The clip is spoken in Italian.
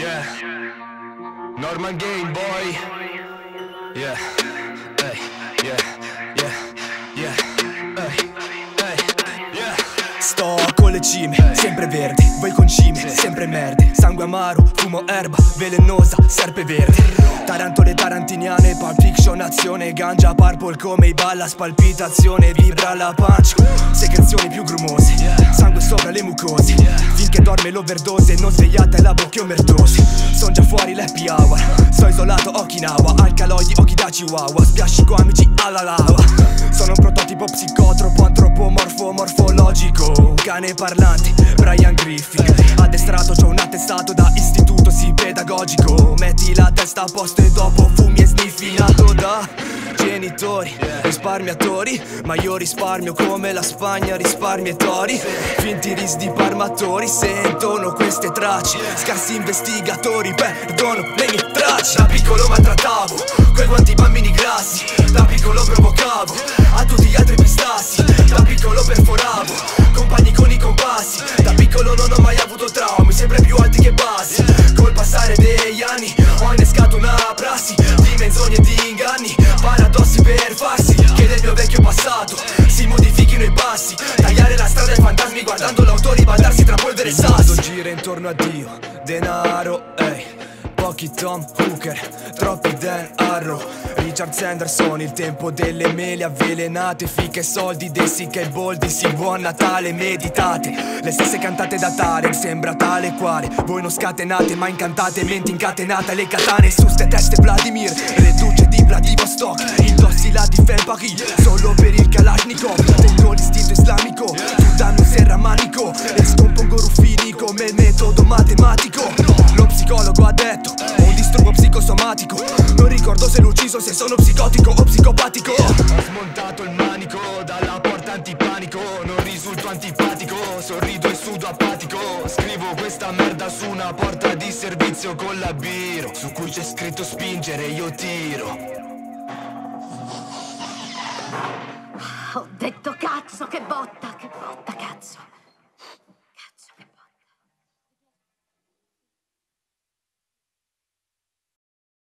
Yeah, Norman Game Boy. Yeah, hey, yeah, yeah, yeah, hey, hey, yeah. Sto con le cime, sempre verdi, voi concime, sempre merde. Sangue amaro, fumo erba, velenosa, serpe verde. Tarantole tarantiniane, Pulp Fiction, azione, ganja, purple come i balla, spalpitazione, vibra la pancia. Secrezioni più grumose, sangue sopra le mucose. Finché dorme l'overdose, non svegliate la bocca omertosi. Son già fuori l'happy hour, sto isolato Okinawa, alcaloidi, occhi da chihuahua, spiascico amici alla lava. Sono un prototipo psicotropo, antropomorfo, morfologico, un cane parlante, Brian Griffin. Addestrato, c'ho un attestato da istituto, sì, pedagogico. Metti la testa a posto e dopo fumi e sniffi. Nato da genitori, risparmiatori, ma io risparmio come la Spagna risparmiatori. Finti risparmiatori sentono queste tracce, scarsi investigatori perdono le mie tracce. Da piccolo maltrattavo quei quanti bambini grassi, da piccolo provocavo a tutti gli altri pistassi, da piccolo perforavo compagni con i compassi. Da piccolo non ho mai avuto traumi, sempre più alti che bassi. Col passare degli anni ho innescato una prassi di menzogne e di inganni, paradossi per farsi che nel mio vecchio passato si modifichino i passi. Tagliare la strada ai fantasmi guardando l'autori baldarsi tra polvere e sassi. Il mondo gira intorno a Dio, denaro, ehi, pochi Tom Hooker, troppi Dan Arrow, Richard Sanderson, il tempo delle mele avvelenate, fiche e soldi, dessi che boldi, sì, buon Natale, meditate. Le stesse cantate da Tarek, sembra tale quale voi non scatenate, ma incantate, menti incatenate, le katane su ste teste Vladimir, reduce di Vladivostok, indossi la di Felpari, solo per il Kalashnikov, tengo l'istinto islamico, tu danno un serramanico, e scompongo ruffini come il metodo matematico. Lo psicologo ha detto, ho un disturbo psicosomatico, non ricordo se l'ho ucciso, se sono psicotico o psicopatico. Ho smontato il manico dalla porta antipanico, non risulto antipatico, sorrido e sudo apatico. Scrivo questa merda su una porta di servizio con la biro, su cui c'è scritto spingere, io tiro. Ho detto cazzo, che botta, cazzo.